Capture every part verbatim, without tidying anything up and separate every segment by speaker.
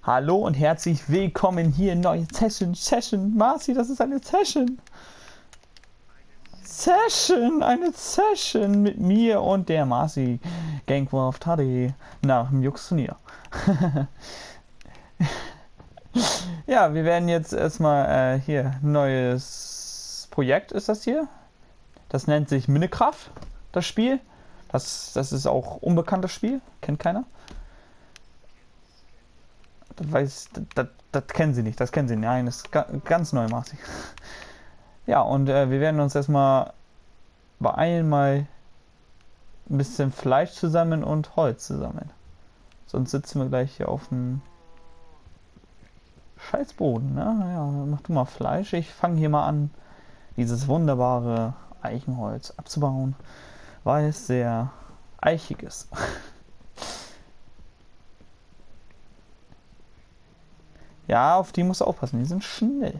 Speaker 1: Hallo und herzlich willkommen hier in neue Session. Session, Marci, das ist eine Session. Session, eine Session mit mir und der Marci. Gangwolf Taddy nach dem Jux-Turnier. Ja, wir werden jetzt erstmal äh, hier neues Projekt ist das hier. Das nennt sich Minecraft, das Spiel. Das, das ist auch unbekanntes Spiel, kennt keiner. Das weiß, das, das, das kennen sie nicht, das kennen sie nicht. Nein, das ist ga, ganz neu, Marci. Ja, und äh, wir werden uns erstmal beeilen, mal ein bisschen Fleisch zu sammeln und Holz zu sammeln. Sonst sitzen wir gleich hier auf dem Scheißboden, ne? Ja, mach du mal Fleisch. Ich fange hier mal an, dieses wunderbare Eichenholz abzubauen, weil es sehr eichig ist. Ja, auf die muss aufpassen, die sind schnell.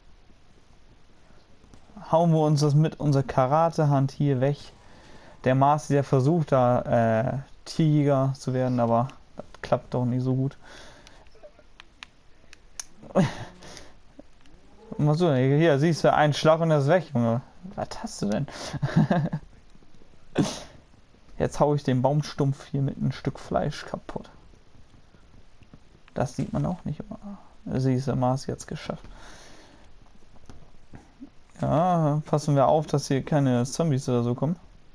Speaker 1: Hauen wir uns das mit unserer Karatehand hier weg. Der Mars, der versucht da äh, Tiger zu werden, aber das klappt doch nicht so gut. Was so, hier siehst du einen Schlag und das ist weg, Junge. Was hast du denn? Jetzt hau ich den Baumstumpf hier mit einem Stück Fleisch kaputt. Das sieht man auch nicht immer. Siehst du, Mars jetzt geschafft. Ja, passen wir auf, dass hier keine Zombies oder so kommen.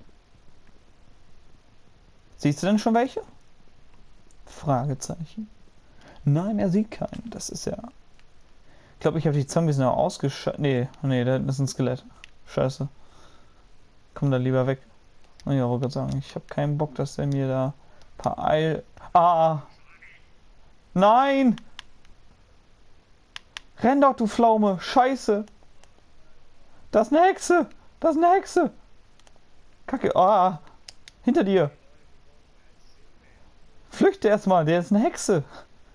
Speaker 1: Siehst du denn schon welche? Fragezeichen. Nein, er sieht keinen. Das ist ja... Ich glaube, ich habe die Zombies noch ausgeschaltet. Nee, nee, da hinten ist ein Skelett. Scheiße. Komm da lieber weg. Ich auch gerade sagen, ich habe keinen Bock, dass der mir da ein paar Eil... Ah! Nein! Renn doch, du Pflaume! Scheiße! Das ist eine Hexe! Das ist eine Hexe! Kacke! Ah! Hinter dir! Flüchte erstmal, der ist eine Hexe!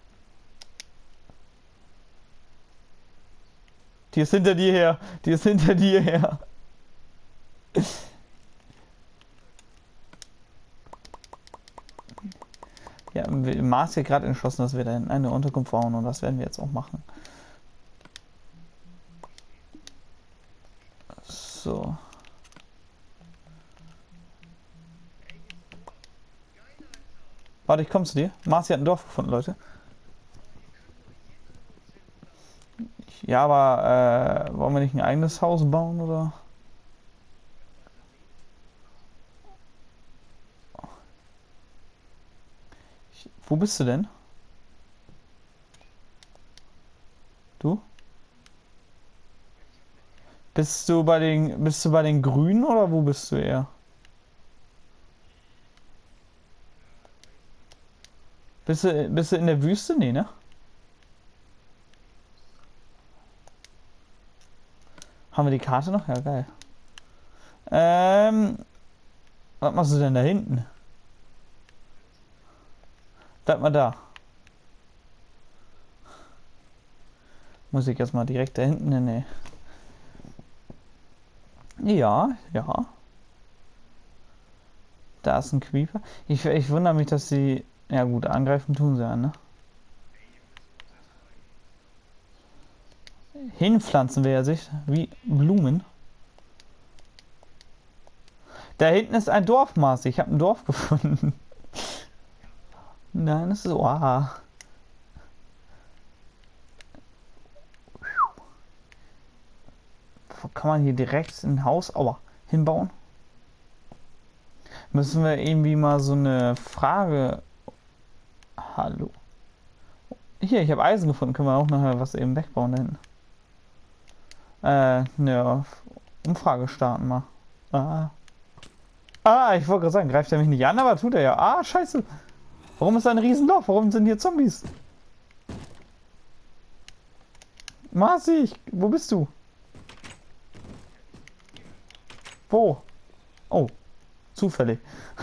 Speaker 1: Die ist hinter dir her! Die ist hinter dir her! Ja, Mars hat gerade entschlossen, dass wir da in eine Unterkunft bauen und das werden wir jetzt auch machen. So. Warte, ich komme zu dir. Marci hat ein Dorf gefunden, Leute. Ja, aber äh, wollen wir nicht ein eigenes Haus bauen, oder? Ich, wo bist du denn? Du? Bist du bei den, bist du bei den Grünen oder wo bist du eher? Bist du, bist du in der Wüste? Nee, ne? Haben wir die Karte noch? Ja, geil. Ähm, was machst du denn da hinten? Bleib mal da. Muss ich jetzt mal direkt da hinten hin? Nee. Ja, ja. Da ist ein Creeper. Ich, ich wundere mich, dass sie... Ja gut, angreifen tun sie ja, ne? Hinpflanzen wir ja sich wie Blumen. Da hinten ist ein Dorfmaß. Ich habe ein Dorf gefunden. Nein, das ist... Oh. Kann man hier direkt ein Haus aua, hinbauen? Müssen wir irgendwie mal so eine Frage... Hallo. Hier, ich habe Eisen gefunden. Können wir auch nachher was eben wegbauen da hinten. Äh, ne, Umfrage starten mal. Ah. Ah, ich wollte gerade sagen, greift er mich nicht an, aber tut er ja. Ah, scheiße. Warum ist da ein Riesendorf? Warum sind hier Zombies? Marci, wo bist du? Wo? Oh, zufällig.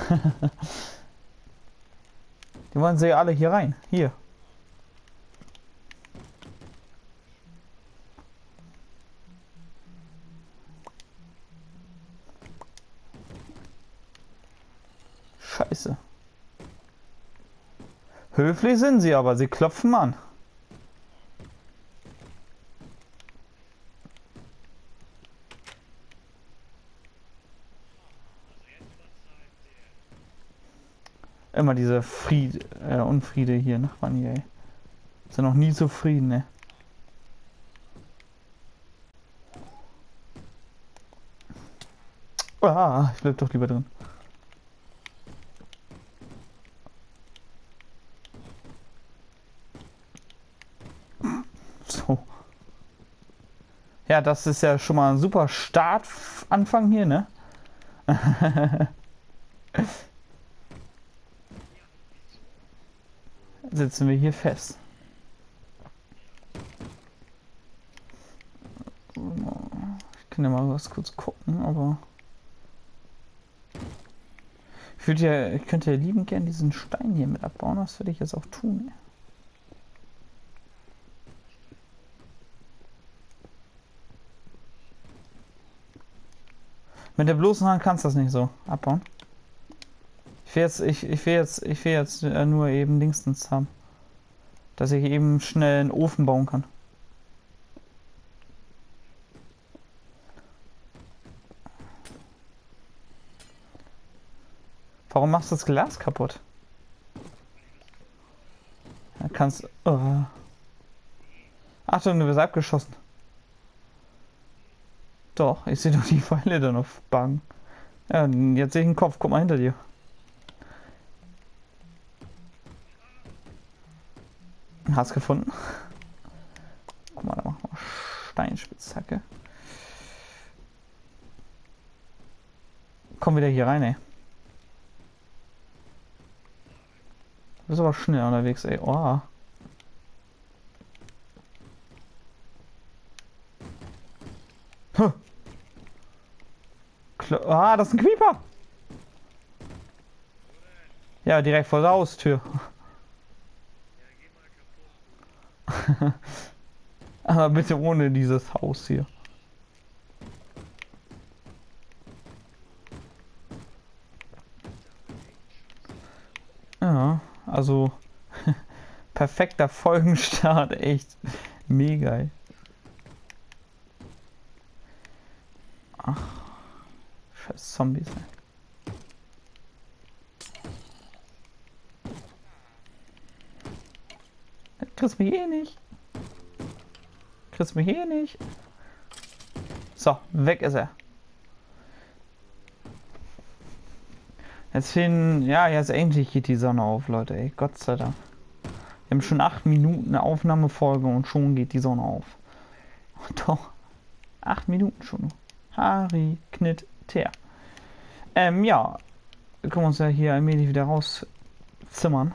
Speaker 1: Die wollen sie ja alle hier rein. Hier. Scheiße. Höflich sind sie, aber sie klopfen an. Immer diese Fried, äh, Unfriede hier, Nachbarn hier, ey. Sind noch nie zufrieden, ne? Ah, ich bleib doch lieber drin. So. Ja, das ist ja schon mal ein super Startanfang hier, ne? Sitzen wir hier fest. Ich kann ja mal was kurz gucken, aber ich würde ja, ich könnte ja liebend gern diesen Stein hier mit abbauen, das würde ich jetzt auch tun. Mit der bloßen Hand kannst du das nicht so abbauen. Ich will jetzt, ich, ich will jetzt, ich will jetzt äh, nur eben Dingstens haben. Dass ich eben schnell einen Ofen bauen kann. Warum machst du das Glas kaputt? Da kannst. Oh. Achtung, du wirst abgeschossen. Doch, ich sehe doch die Pfeile da noch bangen. Ja, jetzt sehe ich einen Kopf, guck mal hinter dir. Hast gefunden? Guck mal, da machen wir Steinspitzhacke. Komm wieder hier rein, ey. Du bist aber schnell unterwegs, ey. Oh. Huh. Ah, das ist ein Creeper! Ja, direkt vor der Haustür. Aber bitte ohne dieses Haus hier. Ja, also perfekter Folgenstart, echt mega. Ach, scheiß Zombies. Ey. Kriegst mich eh nicht. Kriegst mich eh nicht. So, weg ist er. Jetzt fehlen, ja, jetzt endlich geht die Sonne auf, Leute, ey, Gott sei Dank. Wir haben schon acht Minuten eine Aufnahmefolge und schon geht die Sonne auf. Doch, acht Minuten schon. Harry, Knitt, Teer. Ähm, ja, wir können uns ja hier allmählich wieder rauszimmern.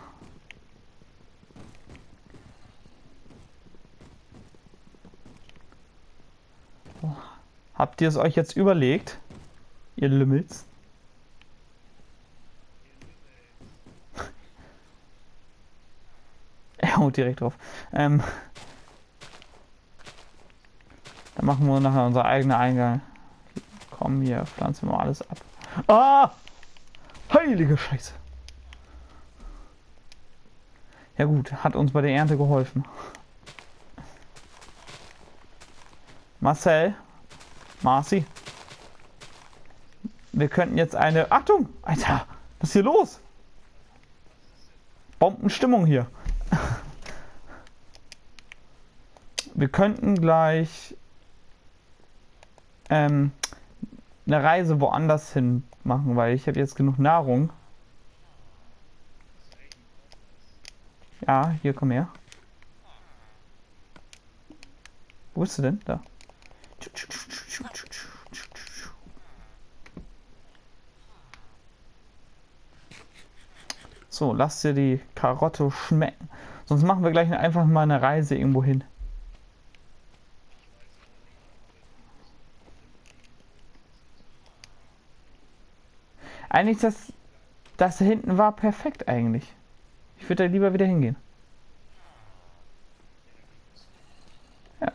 Speaker 1: Oh. Habt ihr es euch jetzt überlegt, ihr Lümmels? Er haut direkt drauf. Ähm, dann machen wir nachher unser eigener Eingang. Komm, hier pflanzen wir mal alles ab. Ah! Heilige Scheiße! Ja gut, hat uns bei der Ernte geholfen. Marcel, Marci, wir könnten jetzt eine... Achtung! Alter, was ist hier los? Bombenstimmung hier. Wir könnten gleich ähm, eine Reise woanders hin machen, weil ich habe jetzt genug Nahrung. Ja, hier, komm her. Wo bist du denn? Da. So, lass dir die Karotte schmecken. Sonst machen wir gleich einfach mal eine Reise irgendwo hin. Eigentlich das, das hinten war perfekt eigentlich. Ich würde da lieber wieder hingehen. Ja.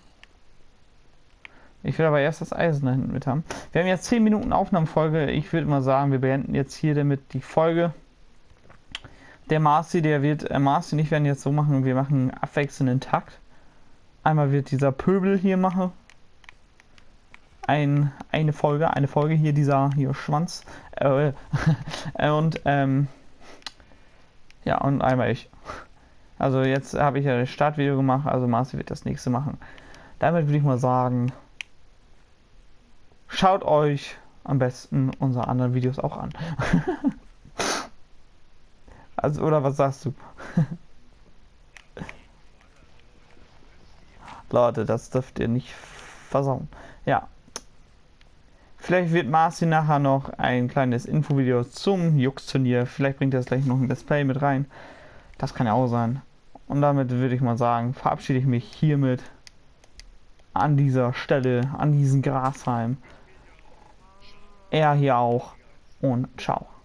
Speaker 1: Ich will aber erst das Eisen da hinten mit haben. Wir haben jetzt zehn Minuten Aufnahmefolge. Ich würde mal sagen, wir beenden jetzt hier damit die Folge. Der Marci, der wird, äh, Marci und ich werden jetzt so machen, wir machen abwechselnden Takt. Einmal wird dieser Pöbel hier machen. Ein, eine Folge, eine Folge hier, dieser hier Schwanz. Äh, und ähm, Ja, und einmal ich. Also jetzt habe ich ja das Startvideo gemacht, also Marci wird das nächste machen. Damit würde ich mal sagen, schaut euch am besten unsere anderen Videos auch an. Also, oder was sagst du? Leute, das dürft ihr nicht versauen. Ja. Vielleicht wird Marci nachher noch ein kleines Infovideo zum Jux-Turnier. Vielleicht bringt er es gleich noch ein Let's Play mit rein. Das kann ja auch sein. Und damit würde ich mal sagen, verabschiede ich mich hiermit an dieser Stelle, an diesem Grashalm. Er hier auch. Und ciao.